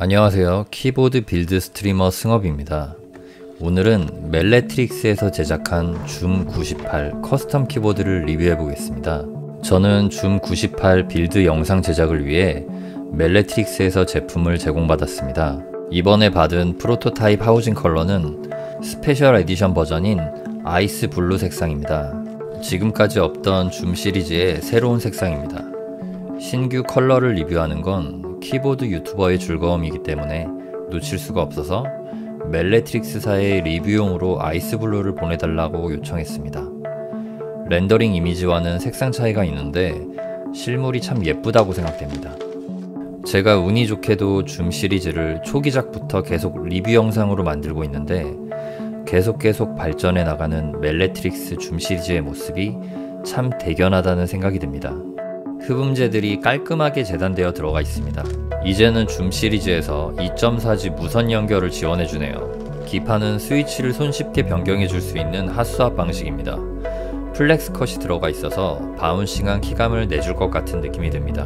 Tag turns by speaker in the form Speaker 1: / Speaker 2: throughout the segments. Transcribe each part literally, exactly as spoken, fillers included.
Speaker 1: 안녕하세요. 키보드 빌드 스트리머 승업입니다. 오늘은 멜레트릭스에서 제작한 줌 구십팔 커스텀 키보드를 리뷰해 보겠습니다. 저는 줌 구십팔 빌드 영상 제작을 위해 멜레트릭스에서 제품을 제공받았습니다. 이번에 받은 프로토타입 하우징 컬러는 스페셜 에디션 버전인 아이스 블루 색상입니다. 지금까지 없던 줌 시리즈의 새로운 색상입니다. 신규 컬러를 리뷰하는 건 키보드 유튜버의 즐거움이기 때문에 놓칠 수가 없어서 멜레트릭스사의 리뷰용으로 아이스 블루를 보내달라고 요청했습니다. 렌더링 이미지와는 색상 차이가 있는데 실물이 참 예쁘다고 생각됩니다. 제가 운이 좋게도 줌 시리즈를 초기작부터 계속 리뷰 영상으로 만들고 있는데 계속 계속 발전해 나가는 멜레트릭스 줌 시리즈의 모습이 참 대견하다는 생각이 듭니다. 흡음재들이 깔끔하게 재단되어 들어가 있습니다. 이제는 줌 시리즈에서 이 점 사 지 무선 연결을 지원해주네요. 기판은 스위치를 손쉽게 변경해줄 수 있는 핫스왑 방식입니다. 플렉스 컷이 들어가 있어서 바운싱한 키감을 내줄 것 같은 느낌이 듭니다.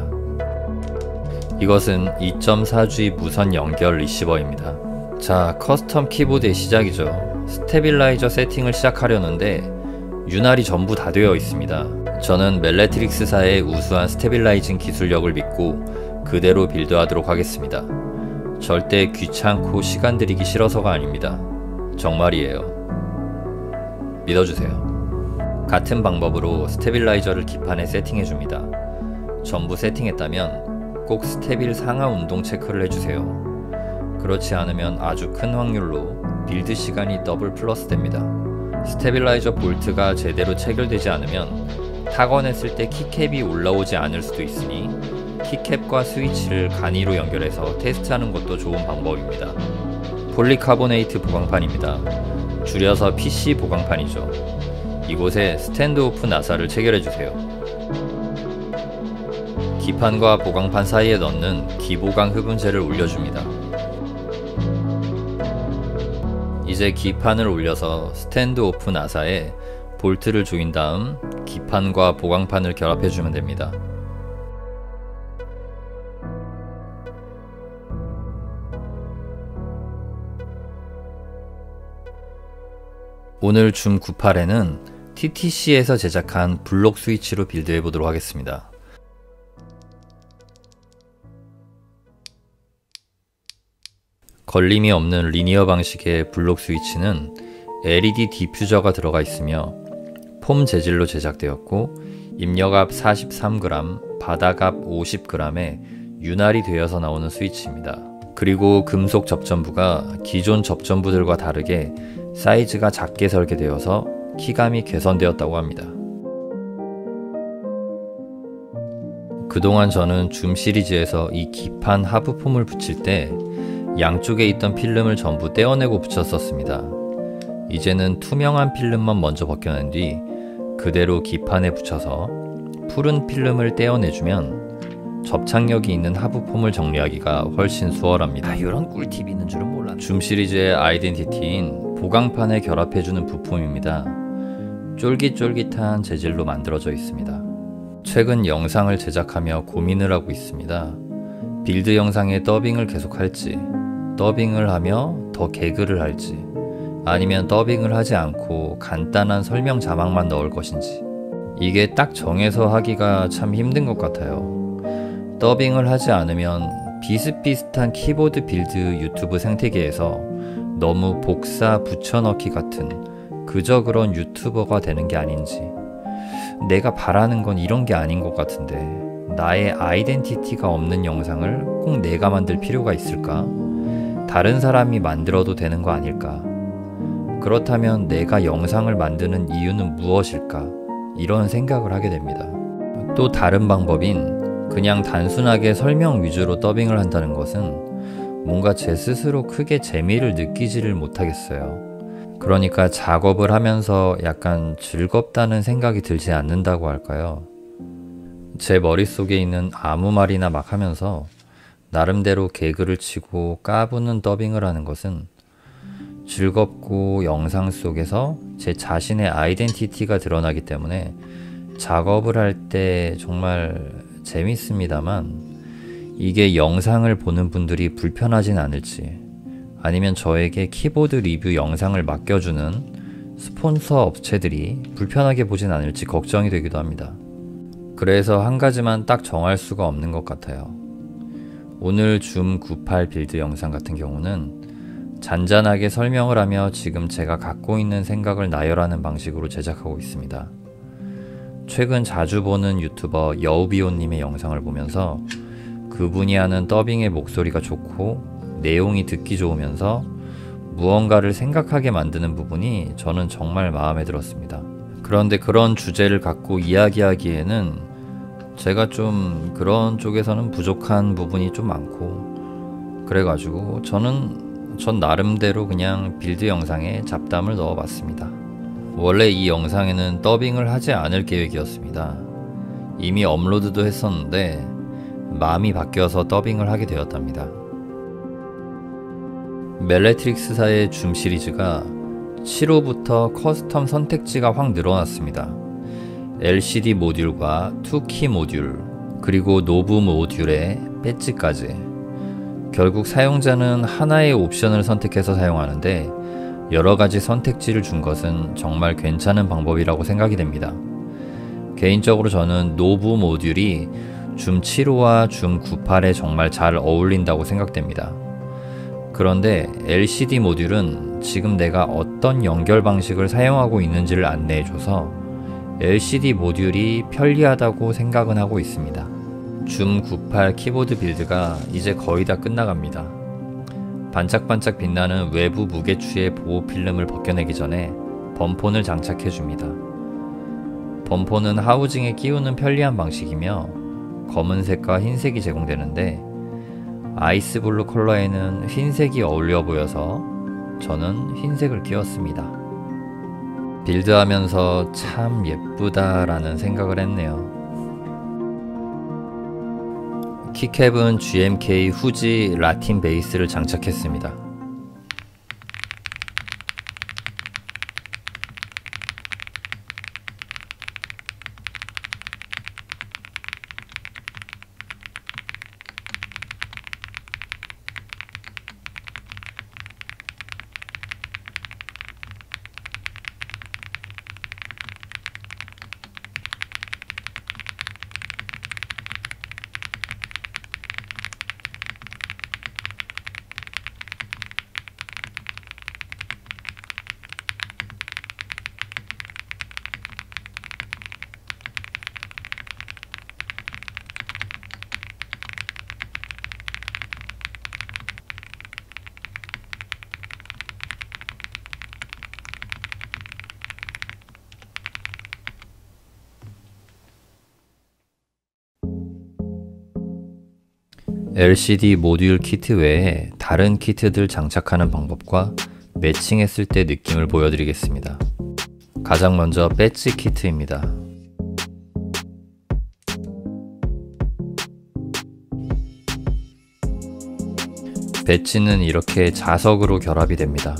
Speaker 1: 이것은 이 점 사 지 무선 연결 리시버입니다. 자, 커스텀 키보드의 시작이죠. 스테빌라이저 세팅을 시작하려는데 윤활이 전부 다 되어 있습니다. 저는 멜레트릭스사의 우수한 스테빌라이징 기술력을 믿고 그대로 빌드하도록 하겠습니다. 절대 귀찮고 시간 들이기 싫어서가 아닙니다. 정말이에요. 믿어주세요. 같은 방법으로 스테빌라이저를 기판에 세팅해줍니다. 전부 세팅했다면 꼭 스테빌 상하 운동 체크를 해주세요. 그렇지 않으면 아주 큰 확률로 빌드 시간이 더블 플러스 됩니다. 스테빌라이저 볼트가 제대로 체결되지 않으면 타건했을 때 키캡이 올라오지 않을 수도 있으니 키캡과 스위치를 간이로 연결해서 테스트하는 것도 좋은 방법입니다. 폴리카보네이트 보강판입니다. 줄여서 피씨 보강판이죠. 이곳에 스탠드오프 나사를 체결해주세요. 기판과 보강판 사이에 넣는 기보강 흡음재를 올려줍니다. 이제 기판을 올려서 스탠드오프 나사에 볼트를 조인 다음 기판과 보강판을 결합해주면 됩니다. 오늘 줌 구십팔에는 티티씨에서 제작한 블록 스위치로 빌드해 보도록 하겠습니다. 걸림이 없는 리니어 방식의 블록 스위치는 엘이디 디퓨저가 들어가 있으며 폼 재질로 제작되었고 입력압 사십삼 그램, 바닥압 오십 그램에 윤활이 되어서 나오는 스위치입니다. 그리고 금속 접전부가 기존 접전부들과 다르게 사이즈가 작게 설계되어서 키감이 개선되었다고 합니다. 그동안 저는 줌 시리즈에서 이 기판 하부 폼을 붙일 때 양쪽에 있던 필름을 전부 떼어내고 붙였었습니다. 이제는 투명한 필름만 먼저 벗겨낸 뒤 그대로 기판에 붙여서 푸른 필름을 떼어내주면 접착력이 있는 하부 폼을 정리하기가 훨씬 수월합니다. 아, 이런 꿀팁이 있는 줄은 몰랐네. 줌 시리즈의 아이덴티티인 보강판에 결합해주는 부품입니다. 쫄깃쫄깃한 재질로 만들어져 있습니다. 최근 영상을 제작하며 고민을 하고 있습니다. 빌드 영상에 더빙을 계속할지, 더빙을 하며 더 개그를 할지, 아니면 더빙을 하지 않고 간단한 설명 자막만 넣을 것인지, 이게 딱 정해서 하기가 참 힘든 것 같아요. 더빙을 하지 않으면 비슷비슷한 키보드 빌드 유튜브 생태계에서 너무 복사 붙여넣기 같은 그저 그런 유튜버가 되는 게 아닌지, 내가 바라는 건 이런 게 아닌 것 같은데 나의 아이덴티티가 없는 영상을 꼭 내가 만들 필요가 있을까? 다른 사람이 만들어도 되는 거 아닐까? 그렇다면 내가 영상을 만드는 이유는 무엇일까? 이런 생각을 하게 됩니다. 또 다른 방법인 그냥 단순하게 설명 위주로 더빙을 한다는 것은 뭔가 제 스스로 크게 재미를 느끼지를 못하겠어요. 그러니까 작업을 하면서 약간 즐겁다는 생각이 들지 않는다고 할까요? 제 머릿속에 있는 아무 말이나 막 하면서 나름대로 개그를 치고 까부는 더빙을 하는 것은 즐겁고 영상 속에서 제 자신의 아이덴티티가 드러나기 때문에 작업을 할 때 정말 재밌습니다만 이게 영상을 보는 분들이 불편하진 않을지, 아니면 저에게 키보드 리뷰 영상을 맡겨주는 스폰서 업체들이 불편하게 보진 않을지 걱정이 되기도 합니다. 그래서 한 가지만 딱 정할 수가 없는 것 같아요. 오늘 줌 구십팔 빌드 영상 같은 경우는 잔잔하게 설명을 하며 지금 제가 갖고 있는 생각을 나열하는 방식으로 제작하고 있습니다. 최근 자주 보는 유튜버 여우비오님의 영상을 보면서 그분이 하는 더빙의 목소리가 좋고 내용이 듣기 좋으면서 무언가를 생각하게 만드는 부분이 저는 정말 마음에 들었습니다. 그런데 그런 주제를 갖고 이야기하기에는 제가 좀 그런 쪽에서는 부족한 부분이 좀 많고, 그래가지고 저는 전 나름대로 그냥 빌드 영상에 잡담을 넣어봤습니다. 원래 이 영상에는 더빙을 하지 않을 계획이었습니다. 이미 업로드도 했었는데 마음이 바뀌어서 더빙을 하게 되었답니다. 멜레트릭스사의 줌 시리즈가 칠 호부터 커스텀 선택지가 확 늘어났습니다. 엘시디 모듈과 투키 모듈, 그리고 노브 모듈의 배지까지. 결국 사용자는 하나의 옵션을 선택해서 사용하는데 여러가지 선택지를 준 것은 정말 괜찮은 방법이라고 생각이 됩니다. 개인적으로 저는 노브 모듈이 줌 칠 호와 줌 구십팔에 정말 잘 어울린다고 생각됩니다. 그런데 엘시디 모듈은 지금 내가 어떤 연결 방식을 사용하고 있는지를 안내해줘서 엘시디 모듈이 편리하다고 생각은 하고 있습니다. 줌 구십팔 키보드 빌드가 이제 거의 다 끝나갑니다. 반짝반짝 빛나는 외부 무게추의 보호 필름을 벗겨내기 전에 범폰을 장착해줍니다. 범폰은 하우징에 끼우는 편리한 방식이며 검은색과 흰색이 제공되는데 아이스블루 컬러에는 흰색이 어울려 보여서 저는 흰색을 끼웠습니다. 빌드하면서 참 예쁘다 라는 생각을 했네요. 키캡은 지엠케이 후지 라틴 베이스를 장착했습니다. 엘시디 모듈 키트 외에 다른 키트들 장착하는 방법과 매칭했을 때 느낌을 보여드리겠습니다. 가장 먼저 배지 키트입니다. 배지는 이렇게 자석으로 결합이 됩니다.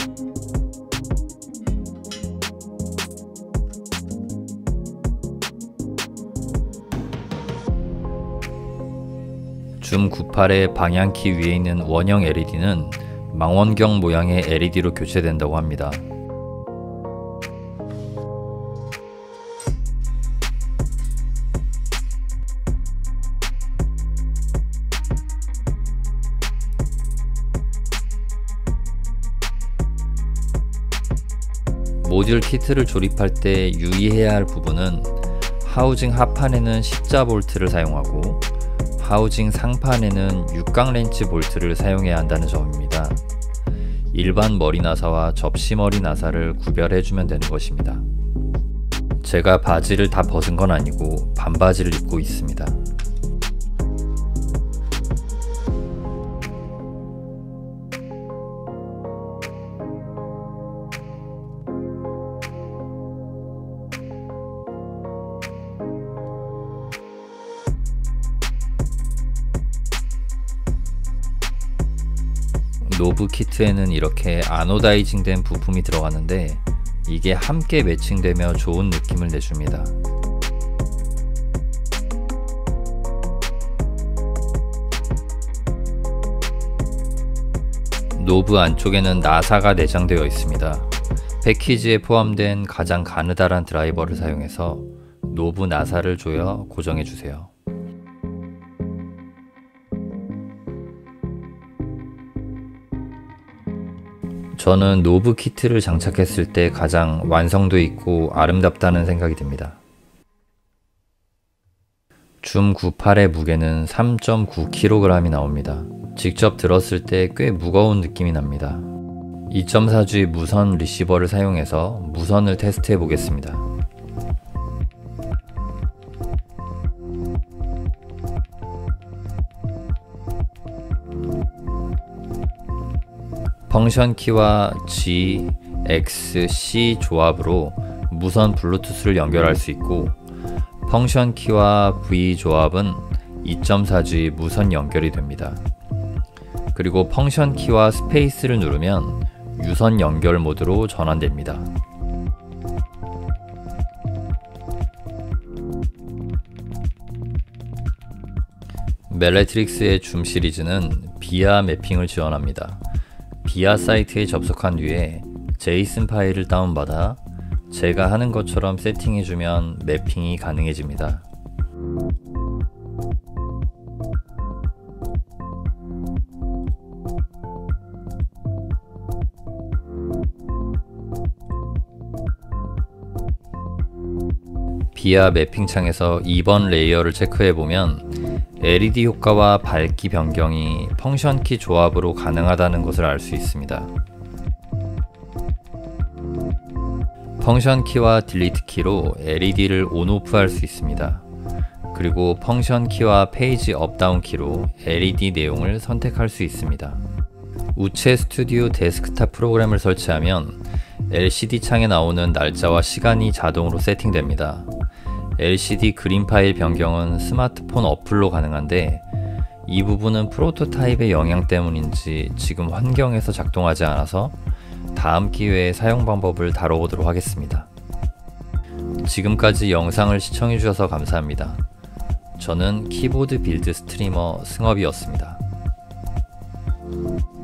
Speaker 1: 줌 구십팔의 방향키 위에 있는 원형 엘이디는 망원경 모양의 엘이디로 교체된다고 합니다. 모듈 키트를 조립할 때 유의해야 할 부분은 하우징 하판에는 십자 볼트를 사용하고 하우징 상판에는 육각 렌치 볼트를 사용해야 한다는 점입니다. 일반 머리 나사와 접시 머리 나사를 구별해주면 되는 것입니다. 제가 바지를 다 벗은 건 아니고 반바지를 입고 있습니다. 노브 키트에는 이렇게 아노다이징 된 부품이 들어가는데 이게 함께 매칭되며 좋은 느낌을 내줍니다. 노브 안쪽에는 나사가 내장되어 있습니다. 패키지에 포함된 가장 가느다란 드라이버를 사용해서 노브 나사를 조여 고정해 주세요. 저는 노브 키트를 장착했을 때 가장 완성도 있고 아름답다는 생각이 듭니다. 줌 구십팔의 무게는 삼 점 구 킬로그램이 나옵니다. 직접 들었을 때 꽤 무거운 느낌이 납니다. 이 점 사 지 무선 리시버를 사용해서 무선을 테스트해 보겠습니다. 펑션 키와 G, X, C 조합으로 무선 블루투스를 연결할 수 있고, 펑션 키와 V 조합은 이 점 사 지 무선 연결이 됩니다. 그리고 펑션 키와 스페이스를 누르면 유선 연결 모드로 전환됩니다. 멜레트릭스의 줌 시리즈는 비아 매핑을 지원합니다. 비아 사이트에 접속한 뒤에 제이슨 파일을 다운받아 제가 하는 것처럼 세팅해주면 매핑이 가능해집니다. 비아 매핑 창에서 이 번 레이어를 체크해보면 엘이디 효과와 밝기 변경이 펑션키 조합으로 가능하다는 것을 알 수 있습니다. 펑션키와 딜리트 키로 엘이디를 온오프 할 수 있습니다. 그리고 펑션키와 페이지 업다운 키로 엘이디 내용을 선택할 수 있습니다. 우체 스튜디오 데스크탑 프로그램을 설치하면 엘시디 창에 나오는 날짜와 시간이 자동으로 세팅됩니다. 엘시디 그림 파일 변경은 스마트폰 어플로 가능한데 이 부분은 프로토타입의 영향 때문인지 지금 환경에서 작동하지 않아서 다음 기회에 사용 방법을 다뤄보도록 하겠습니다. 지금까지 영상을 시청해 주셔서 감사합니다. 저는 키보드 빌드 스트리머 승업이었습니다.